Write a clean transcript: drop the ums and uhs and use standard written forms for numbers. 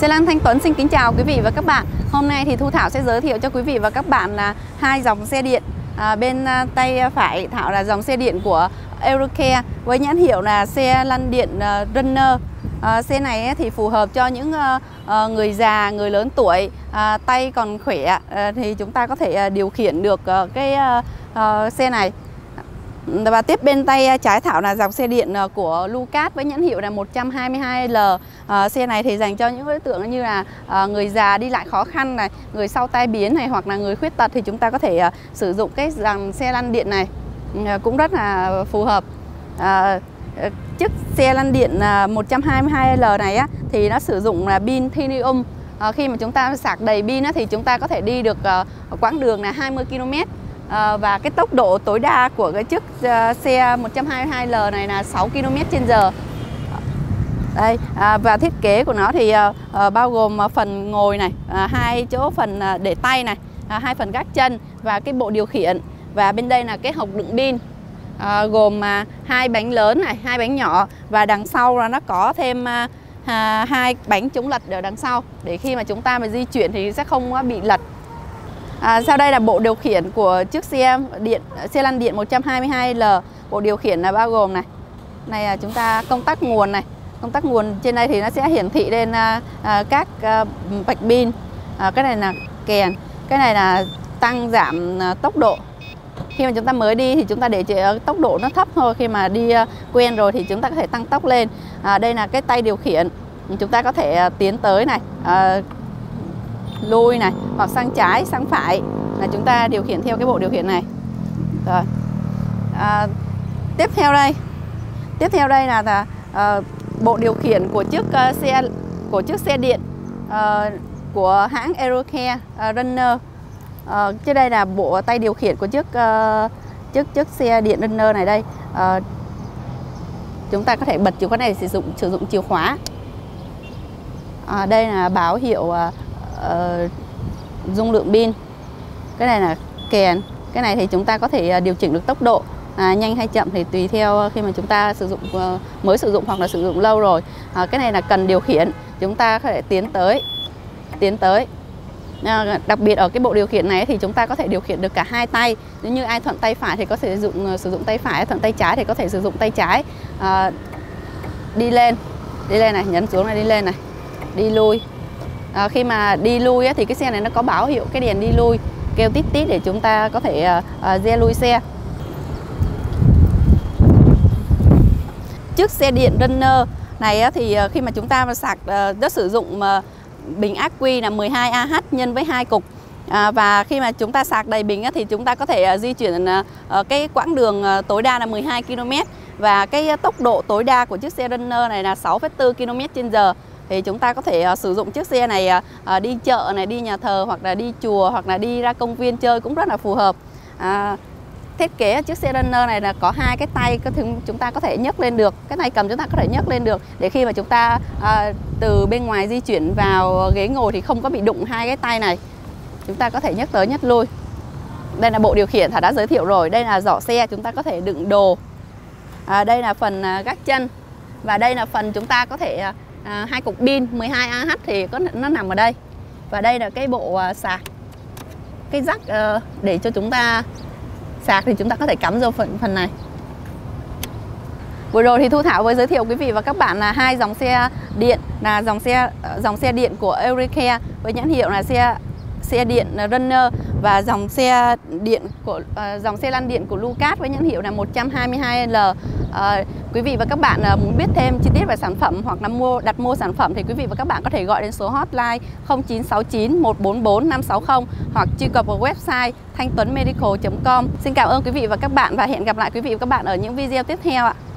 Xe Lan Thanh Tuấn xin kính chào quý vị và các bạn. Hôm nay thì Thu Thảo sẽ giới thiệu cho quý vị và các bạn là hai dòng xe điện. Bên tay phải Thảo là dòng xe điện của Eurocare với nhãn hiệu là xe lăn điện Runner. Xe này thì phù hợp cho những người già, người lớn tuổi, tay còn khỏe thì chúng ta có thể điều khiển được cái xe này. Và tiếp bên tay trái Thảo là dòng xe điện của Lucas với nhãn hiệu là 122L. Xe này thì dành cho những đối tượng như là người già đi lại khó khăn này, người sau tai biến này, hoặc là người khuyết tật thì chúng ta có thể sử dụng cái dòng xe lăn điện này, cũng rất là phù hợp. Chiếc xe lăn điện 122L này thì nó sử dụng là pin lithium. Khi mà chúng ta sạc đầy pin thì chúng ta có thể đi được quãng đường là 20 km. Và cái tốc độ tối đa của cái chiếc xe 122L này là 6 km/h. Đây, và thiết kế của nó thì bao gồm phần ngồi này, hai chỗ phần để tay này, hai phần gác chân và cái bộ điều khiển. Và bên đây là cái hộc đựng pin, gồm hai bánh lớn này, hai bánh nhỏ, và đằng sau là nó có thêm hai bánh chống lật ở đằng sau để khi mà chúng ta mà di chuyển thì sẽ không bị lật. Sau đây là bộ điều khiển của chiếc xe lăn điện 122L. Bộ điều khiển là bao gồm này là chúng ta công tắc nguồn này. Công tắc nguồn trên đây thì nó sẽ hiển thị lên các vạch pin. Cái này là kèn, cái này là tăng giảm tốc độ. Khi mà chúng ta mới đi thì chúng ta để tốc độ nó thấp thôi, khi mà đi quen rồi thì chúng ta có thể tăng tốc lên. Đây là cái tay điều khiển, chúng ta có thể tiến tới này, lui này, hoặc sang trái, sang phải là chúng ta điều khiển theo cái bộ điều khiển này. Rồi. Tiếp theo đây là bộ điều khiển của chiếc xe điện của hãng Eurocare Runner. Trên đây là bộ tay điều khiển của chiếc xe điện Runner này đây. Chúng ta có thể bật chìa khóa này sử dụng chìa khóa. Đây là báo hiệu dung lượng pin. Cái này là kèn. Cái này thì chúng ta có thể điều chỉnh được tốc độ nhanh hay chậm thì tùy theo khi mà chúng ta mới sử dụng hoặc là sử dụng lâu rồi. Cái này là cần điều khiển, chúng ta có thể tiến tới. Đặc biệt ở cái bộ điều khiển này thì chúng ta có thể điều khiển được cả hai tay. Nếu như ai thuận tay phải thì có thể sử dụng tay phải, thuận tay trái thì có thể sử dụng tay trái. Đi lên này, nhấn xuống này, đi lên này, đi lui. Khi mà đi lui thì cái xe này nó có báo hiệu cái đèn đi lui, kêu tít tít để chúng ta có thể re lui xe. Chiếc xe điện Runner này thì khi mà chúng ta sạc rất sử dụng bình ắc quy là 12Ah nhân với 2 cục. Và khi mà chúng ta sạc đầy bình thì chúng ta có thể di chuyển cái quãng đường tối đa là 12 km. Và cái tốc độ tối đa của chiếc xe Runner này là 6,4 km/h. Thì chúng ta có thể sử dụng chiếc xe này đi chợ này, đi nhà thờ, hoặc là đi chùa, hoặc là đi ra công viên chơi cũng rất là phù hợp. Thiết kế chiếc xe Runner này là có hai cái tay chúng ta có thể nhấc lên được. Cái tay cầm chúng ta có thể nhấc lên được để khi mà chúng ta từ bên ngoài di chuyển vào ghế ngồi thì không có bị đụng hai cái tay này. Chúng ta có thể nhấc tới nhấc lui. Đây là bộ điều khiển Thảo đã giới thiệu rồi. Đây là giỏ xe, chúng ta có thể đựng đồ. Đây là phần gác chân. Và đây là phần chúng ta có thể hai cục pin 12Ah thì nó nằm ở đây. Và đây là cái bộ sạc, cái jack để cho chúng ta sạc thì chúng ta có thể cắm vô phần này. Vừa rồi thì Thu Thảo với giới thiệu quý vị và các bạn là hai dòng xe điện, là dòng xe điện của Eurocare với nhãn hiệu là xe điện Runner, và dòng xe lăn điện của Lucas với nhãn hiệu là 122L. Quý vị và các bạn muốn biết thêm chi tiết về sản phẩm hoặc là đặt mua sản phẩm thì quý vị và các bạn có thể gọi đến số hotline 0969 144 560 hoặc truy cập vào website thanhtuanmedical.com. Xin cảm ơn quý vị và các bạn và hẹn gặp lại quý vị và các bạn ở những video tiếp theo ạ.